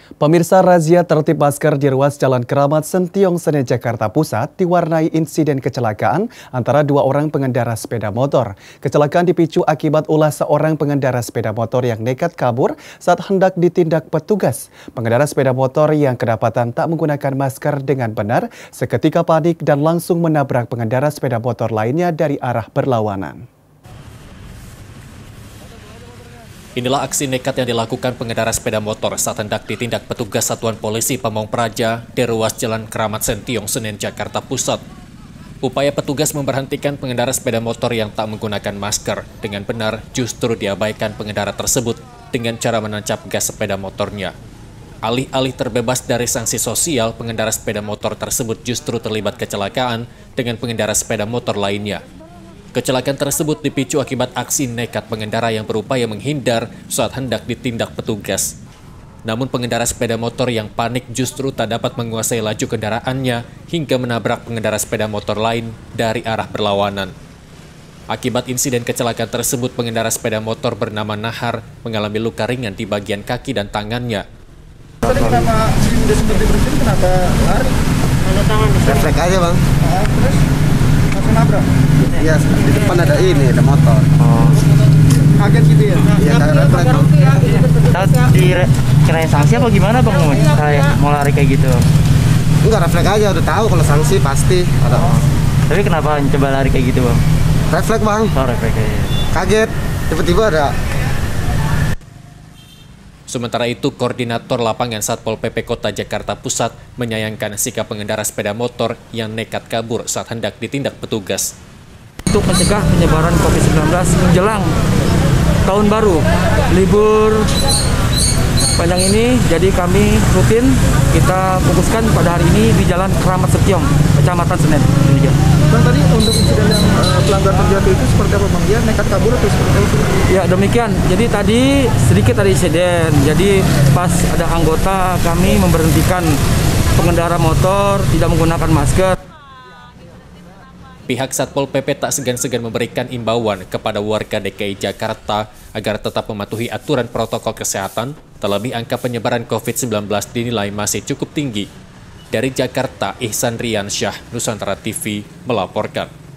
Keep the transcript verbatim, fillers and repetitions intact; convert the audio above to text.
Pemirsa, razia tertib masker di ruas Jalan Keramat Sentiong Senen, Jakarta Pusat diwarnai insiden kecelakaan antara dua orang pengendara sepeda motor. Kecelakaan dipicu akibat ulah seorang pengendara sepeda motor yang nekat kabur saat hendak ditindak petugas. Pengendara sepeda motor yang kedapatan tak menggunakan masker dengan benar seketika panik dan langsung menabrak pengendara sepeda motor lainnya dari arah berlawanan. Inilah aksi nekat yang dilakukan pengendara sepeda motor saat hendak ditindak petugas Satuan Polisi Pamong Praja di ruas Jalan Keramat Sentiong Senen, Jakarta Pusat. Upaya petugas memberhentikan pengendara sepeda motor yang tak menggunakan masker dengan benar justru diabaikan pengendara tersebut dengan cara menancap gas sepeda motornya. Alih-alih terbebas dari sanksi sosial, pengendara sepeda motor tersebut justru terlibat kecelakaan dengan pengendara sepeda motor lainnya. Kecelakaan tersebut dipicu akibat aksi nekat pengendara yang berupaya menghindar saat hendak ditindak petugas. Namun pengendara sepeda motor yang panik justru tak dapat menguasai laju kendaraannya hingga menabrak pengendara sepeda motor lain dari arah berlawanan. Akibat insiden kecelakaan tersebut, pengendara sepeda motor bernama Nahar mengalami luka ringan di bagian kaki dan tangannya. Tadi kenapa udah seperti berhenti, kenapa lari? Ada tangan di refleks aja bang. Nah, terus langsung nabrak? Iya, di depan ada ini, ada motor. Oh. Kaget gitu ya? Iya, kayak refleks bang. Tahu dikirain sanksi apa gimana bang? Kayak mau lari kayak gitu? Enggak, refleks aja, udah tahu kalau sanksi pasti ada. Oh. Tapi kenapa coba lari kayak gitu bang? Refleks bang. Oh, refleks aja. Kaget, tiba-tiba ada. Sementara itu, Koordinator Lapangan Satpol P P Kota Jakarta Pusat menyayangkan sikap pengendara sepeda motor yang nekat kabur saat hendak ditindak petugas. Untuk mencegah penyebaran COVID sembilan belas menjelang tahun baru, libur panjang ini, jadi kami rutin kita fokuskan pada hari ini di Jalan Keramat Sentiong, Kecamatan Senen. Bang, tadi untuk insiden yang uh, pelanggar terjatuh itu seperti apa bang? Dia nekat kabur atau seperti apa? Ya demikian, jadi tadi sedikit ada insiden, jadi pas ada anggota kami memberhentikan pengendara motor tidak menggunakan masker. Pihak Satpol P P tak segan-segan memberikan imbauan kepada warga D K I Jakarta agar tetap mematuhi aturan protokol kesehatan, terlebih angka penyebaran COVID sembilan belas dinilai masih cukup tinggi. Dari Jakarta, Ihsan Riansyah, Nusantara T V, melaporkan.